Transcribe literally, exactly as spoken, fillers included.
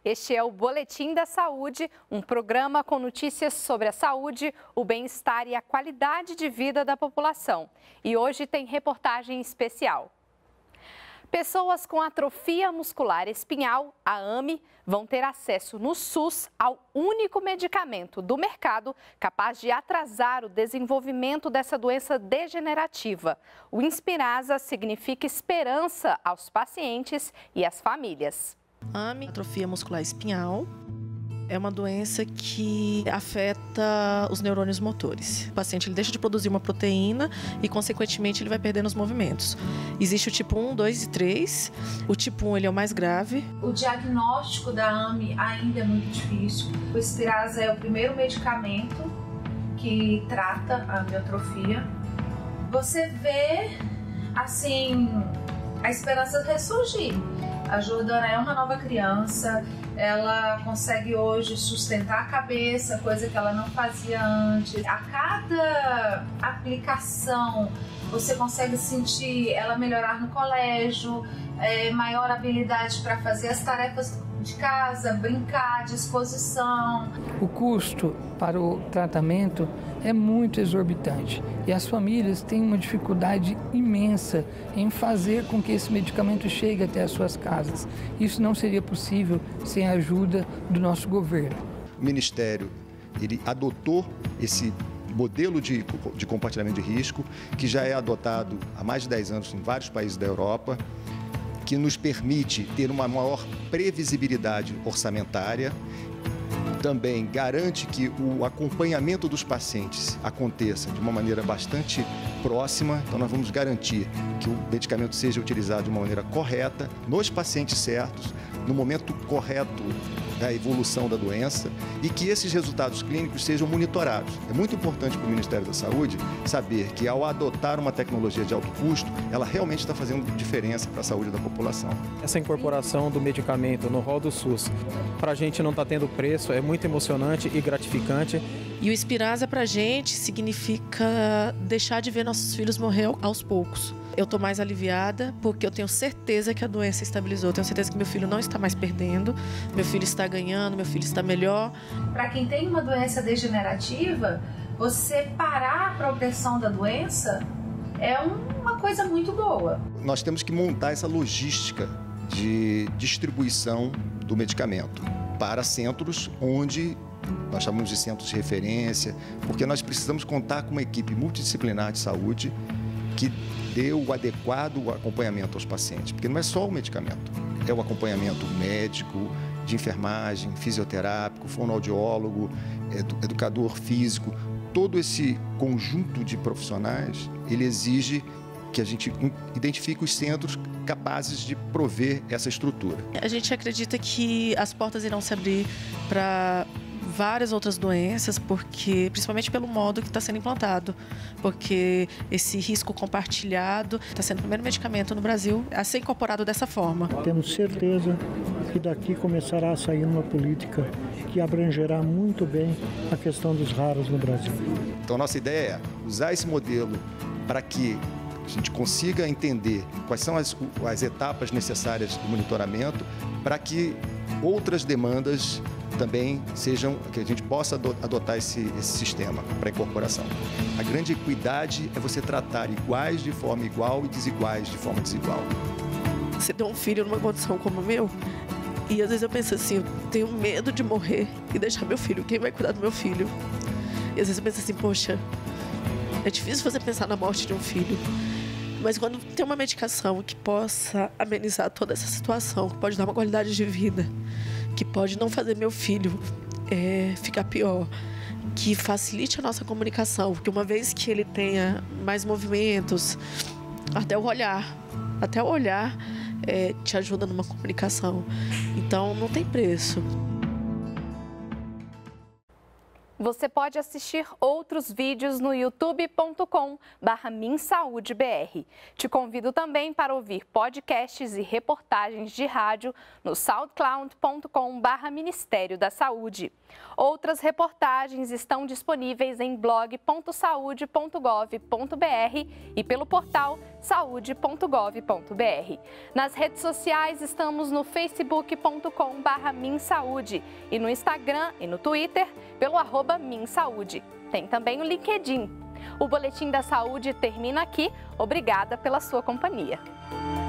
Este é o Boletim da Saúde, um programa com notícias sobre a saúde, o bem-estar e a qualidade de vida da população. E hoje tem reportagem especial. Pessoas com atrofia muscular espinhal, a A M E, vão ter acesso no SUS ao único medicamento do mercado capaz de atrasar o desenvolvimento dessa doença degenerativa. O Inspirasa significa esperança aos pacientes e às famílias. A A M E, atrofia muscular espinhal, é uma doença que afeta os neurônios motores. O paciente ele deixa de produzir uma proteína e, consequentemente, ele vai perdendo os movimentos. Existe o tipo um, dois e três. O tipo um ele é o mais grave. O diagnóstico da A M E ainda é muito difícil. O Inspirasa é o primeiro medicamento que trata a amiotrofia. Você vê, assim, a esperança ressurgir. A Jordana é uma nova criança, ela consegue hoje sustentar a cabeça, coisa que ela não fazia antes. A cada aplicação, você consegue sentir ela melhorar no colégio, é, maior habilidade para fazer as tarefas de casa, brincar, disposição. O custo para o tratamento é muito exorbitante e as famílias têm uma dificuldade imensa em fazer com que esse medicamento chegue até as suas casas. Isso não seria possível sem a ajuda do nosso governo. O Ministério ele adotou esse modelo de, de compartilhamento de risco, que já é adotado há mais de dez anos em vários países da Europa, que nos permite ter uma maior previsibilidade orçamentária, também garante que o acompanhamento dos pacientes aconteça de uma maneira bastante próxima. Então, nós vamos garantir que o medicamento seja utilizado de uma maneira correta, nos pacientes certos, no momento correto da evolução da doença e que esses resultados clínicos sejam monitorados. É muito importante para o Ministério da Saúde saber que, ao adotar uma tecnologia de alto custo, ela realmente está fazendo diferença para a saúde da população. Essa incorporação do medicamento no rol do SUS, para a gente não está tendo preço, é muito emocionante e gratificante. E o Inspirasa, para a gente, significa deixar de ver nossos filhos morrer aos poucos. Eu estou mais aliviada porque eu tenho certeza que a doença estabilizou. Eu tenho certeza que meu filho não está mais perdendo, meu filho está ganhando, meu filho está melhor. Para quem tem uma doença degenerativa, você parar a progressão da doença é uma coisa muito boa. Nós temos que montar essa logística de distribuição do medicamento para centros onde nós chamamos de centros de referência, porque nós precisamos contar com uma equipe multidisciplinar de saúde que dê o adequado acompanhamento aos pacientes, porque não é só o medicamento, é o acompanhamento médico, de enfermagem, fisioterápico, fonoaudiólogo, edu- educador físico. Todo esse conjunto de profissionais, ele exige que a gente identifique os centros capazes de prover essa estrutura. A gente acredita que as portas irão se abrir para várias outras doenças, porque principalmente pelo modo que está sendo implantado, porque esse risco compartilhado está sendo o primeiro medicamento no Brasil a ser incorporado dessa forma. Temos certeza que daqui começará a sair uma política que abrangerá muito bem a questão dos raros no Brasil. Então, nossa ideia é usar esse modelo para que a gente consiga entender quais são as, as etapas necessárias do monitoramento para que outras demandas também sejam, que a gente possa adotar esse, esse sistema para incorporação. A grande equidade é você tratar iguais de forma igual e desiguais de forma desigual. Você tem um filho numa condição como a meu, e às vezes eu penso assim, eu tenho medo de morrer e deixar meu filho, quem vai cuidar do meu filho? E às vezes eu penso assim, poxa, é difícil você pensar na morte de um filho. Mas quando tem uma medicação que possa amenizar toda essa situação, que pode dar uma qualidade de vida, que pode não fazer meu filho é, ficar pior, que facilite a nossa comunicação, porque uma vez que ele tenha mais movimentos, até o olhar, até o olhar é, te ajuda numa comunicação. Então não tem preço. Você pode assistir outros vídeos no youtube ponto com barra minsaudebr. Te convido também para ouvir podcasts e reportagens de rádio no soundcloud ponto com barra Ministério da Saúde. Outras reportagens estão disponíveis em blog ponto saude ponto gov ponto br e pelo portal saúde ponto gov ponto br. Nas redes sociais estamos no facebook ponto com barra minsaúde e no Instagram e no Twitter pelo arroba minsaúde. Tem também o LinkedIn. O Boletim da Saúde termina aqui. Obrigada pela sua companhia.